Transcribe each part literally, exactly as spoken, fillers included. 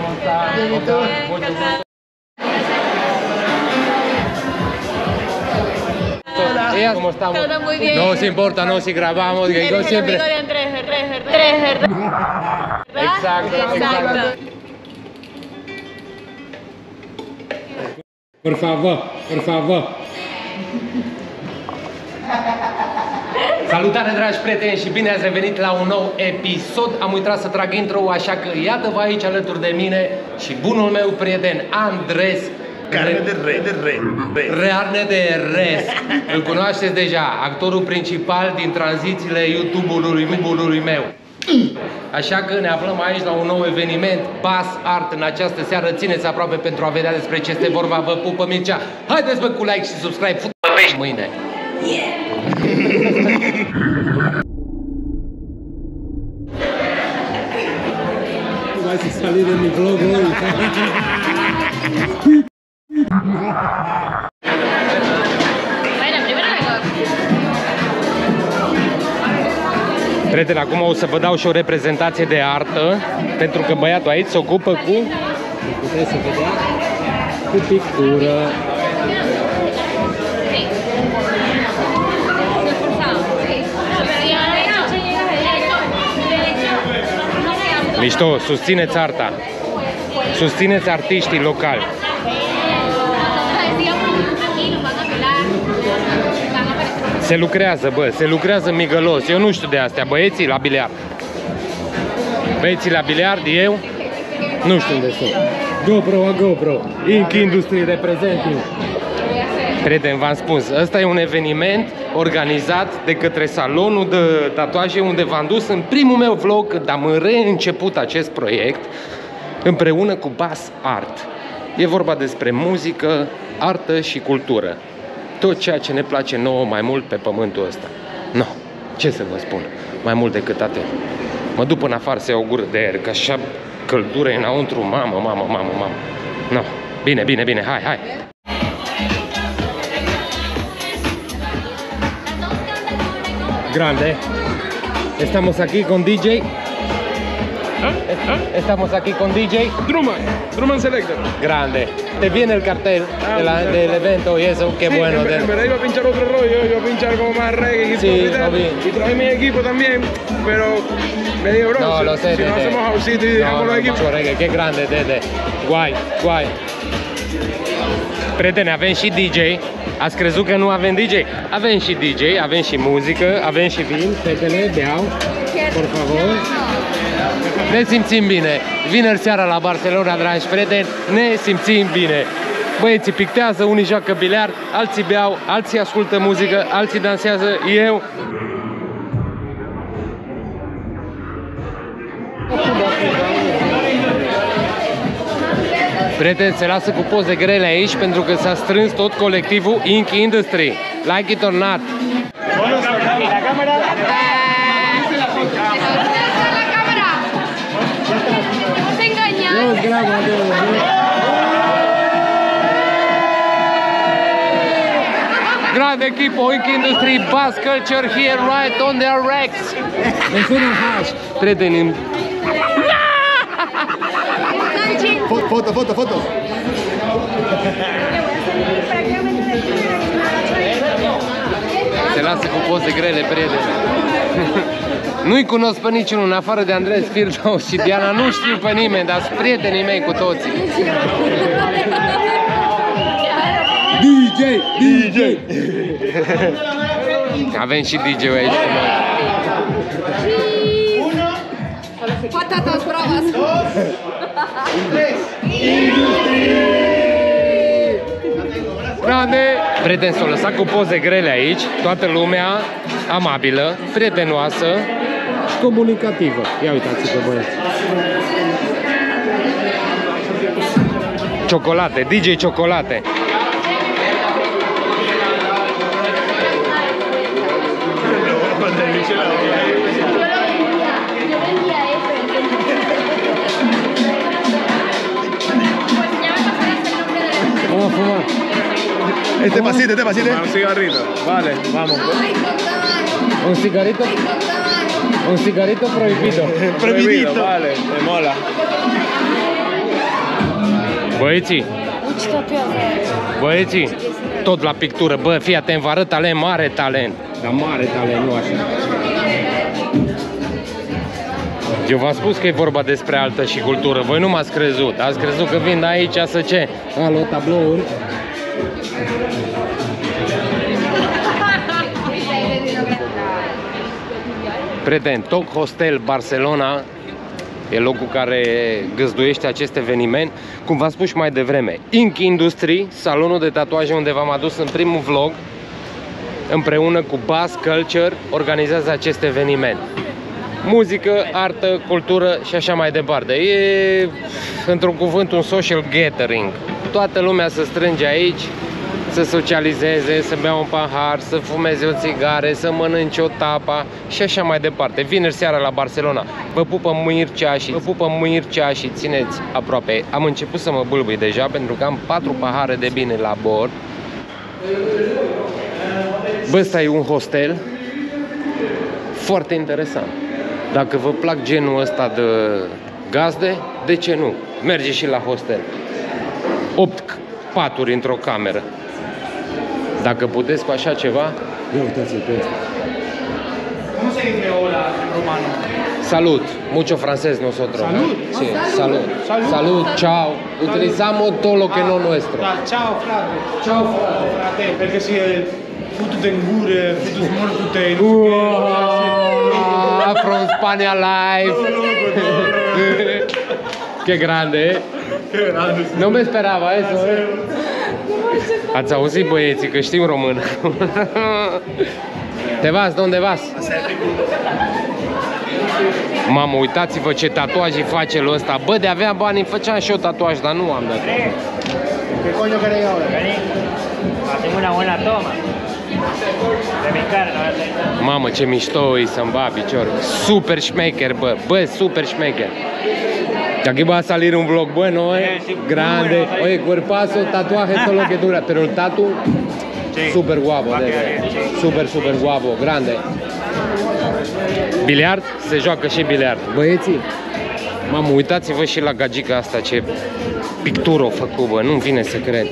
¿Cómo estás? Hola. ¿Cómo estamos? Todo muy bien. No se importa, no, si grabamos, que yo siempre... El amigo de Andrés, Andrés, Andrés, ¿verdad? Exacto, exacto. Por favor, por favor. Salutare, dragi prieteni, și bine ați revenit la un nou episod. Am uitat să trag intro, așa că iată-vă aici alături de mine și bunul meu prieten Andres. Carne de re, de re, re. Rearne de res. Îl cunoașteți deja, actorul principal din tranzițiile YouTube-ului YouTube-ului meu. Așa că ne aflăm aici la un nou eveniment, Bass Art, în această seară. Țineți aproape pentru a vedea despre ce este vorba. Vă pupă Mircea. Haideți bă cu like și subscribe. Fut-o pești mâine. Yeah. Vai se salir de mi vlog hoy. Prieteni, acum o să vă dau și o reprezentație de artă, pentru că băiatul aici se ocupă cu, Puteți să vedea, cu pictură. mișto, susțineți arta, susțineți artiștii locali. Se lucrează, bă, se lucrează migălos. Eu nu știu de astea, băieții la biliard. Băieții la biliard, eu nu știu unde sunt. GoPro a GoPro, Ink Industry reprezenting. Prieteni, v-am spus, ăsta e un eveniment organizat de către salonul de tatuaje unde v-am dus în primul meu vlog când am reînceput acest proiect împreună cu Bass Art. E vorba despre muzică, artă și cultură. Tot ceea ce ne place nouă mai mult pe pământul ăsta. No, ce să vă spun, mai mult decât atât. Mă duc până afară să iau o gură de aer, că așa căldură e înăuntru, mamă, mamă, mamă, mamă. No, bine, bine, bine, hai, hai. Grande. Estamos aquí con D J. Estamos aquí con D J. Drummond, Drummond Selector. Grande. Te viene el cartel Ah, de la, sí. del evento y eso, qué Sí, bueno. En, de- en verdad iba a pinchar otro rollo, iba a pinchar como más reggae y Sí, hip hop y tal, lo vi. y traje mi equipo también, pero me dijo, bro, No, si, lo sé, si no Tete. hacemos house city y No, dejamos no, los equipos. mucho reggae, qué grande, Tete. Guai, guai. Prieteni, avem și D J. Ați crezut că nu avem D J? Avem și D J, avem și muzică, avem și vin. Fetele, beau, por favor. Ne simțim bine. Vineri seara la Barcelona, dragi prieteni, ne simțim bine. Băieții pictează, unii joacă biliard, alții beau, alții ascultă muzică, alții dansează, eu... Prieteni, se lasă cu poze grele aici pentru că s-a strâns tot colectivul Ink Industry. Like it or not. Yo grabo, yo, yo. Grande equipo, Ink Industry, Bass Culture here right on their racks. Es una hash. Prieteni, Foto, foto, foto, foto. se lasă cu poze grele, prieteni. Nu-i cunosc pe niciunul, în afară de Andrei Spirdou și Diana, nu știu pe nimeni, dar sunt prietenii mei cu toții. D J, D J. Avem și D J-ul aici cu noi. Patatas bravas. Grande! Prieteni, s-au lăsat cu poze grele aici, toată lumea amabilă, prietenoasă. Și comunicativă. Ia uitați pe băieți. Ciocolate, D J Ciocolate. Vamos a fumar. Este pasito, este pasito. Un cigarrito, vale, vamos. Un cigarrito, un cigarrito prohibido. Prohibidito. Vale, me mola. Băieții, băieții, tot la pictură. Bă, fii atent, vă arăt talent, mare talent. Dar mare talent, nu așa. Eu v-am spus că e vorba despre altă și cultură. Voi nu m-ați crezut. Ați crezut că vin aici să ce? Alo, tablouri. Prieten, Toc Hostel Barcelona e locul care găzduiește acest eveniment. Cum v-am spus și mai devreme, Ink Industry, salonul de tatuaje unde v-am adus în primul vlog, împreună cu Bass Culture, organizează acest eveniment. Muzică, artă, cultură și așa mai departe. E, într-un cuvânt, un social gathering. Toată lumea se strânge aici, să socializeze, să bea un pahar, să fumeze o țigare, să mănânce o tapa și așa mai departe. Vineri seara la Barcelona. Vă pupă Mircea și vă pupă Mircea și țineți aproape. Am început să mă bâlbâi deja pentru că am patru pahare de bine la bord. Bă, ăsta e un hostel foarte interesant. Dacă vă plac genul ăsta de gazde, de ce nu? Merge și la hostel. opt paturi într-o cameră. Dacă puteți cu așa ceva... Ia uitați-l pe ăsta. ¿Cómo se dice hola en romano? Salut! Mucho francés nosotros. Salud. Sí, salud. Salud. Salud, ciao. Utilizamos todo lo que no nuestro. Da, ciao frate. Ciao, frate. Frate, perché si è tutto in gure, tutto smortute, Ah, from Spania live. Qué grande, eh? No me esperaba eso, eh? Ați auzit, băieții, că știu român. Te vas, unde vas? Mamă, uitați-vă ce tatuaje face lui ăsta. Bă, de avea bani, îmi făceam și eu tatuaj, dar nu am dat. ¿Qué coño queréis ahora? Hacemos una buena toma. De mi cara, ¿no? Mamă, ce mișto e să-mi va piciorul. Super șmecher, bă. Bă, super șmecher. Y aquí va a salir un vlog bueno, eh. Grande. Oye, cuerpazo, tatuaje, todo lo que dura. Pero el tatu, super guapo, de, de. Super, super guapo, grande. Biliard? Se joacă și biliard. Băieții, mamă, uitați-vă și la gagica asta, ce pictură o făcut, bă. Nu-mi vine să cred.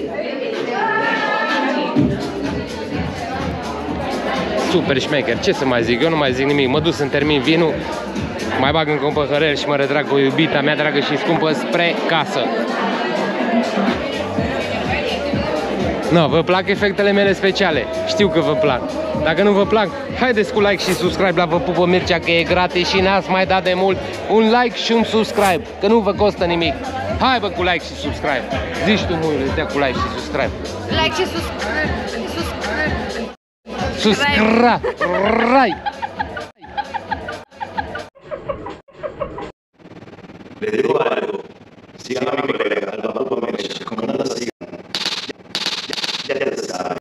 Super șmecher, ce să mai zic? Eu nu mai zic nimic. Mă duc să-mi termin vinul, mai bag încă un păhărel și mă retrag cu iubita mea dragă și scumpă spre casă. No, vă plac efectele mele speciale? Știu că vă plac. Dacă nu vă plac, haideți cu like și subscribe la Vă Pupă Mircea, că e gratis și n-ați mai dat de mult. Un like și un subscribe, că nu vă costă nimic. Hai bă cu like și subscribe. Zici tu, muiule, dea cu like și subscribe. Like și subscribe. Subscribe. Subscribe. Le digo algo. Síganme